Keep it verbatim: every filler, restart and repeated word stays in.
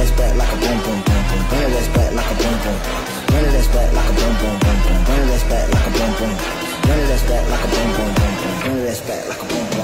ass back like a boom boom boom boom. Bring that ass back like a boom boom. Bring that ass back like a boom boom boom boom. Bring that ass back like a boom boom. Bring that ass back like a boom boom boom boom. Bring that ass back like a boom boom.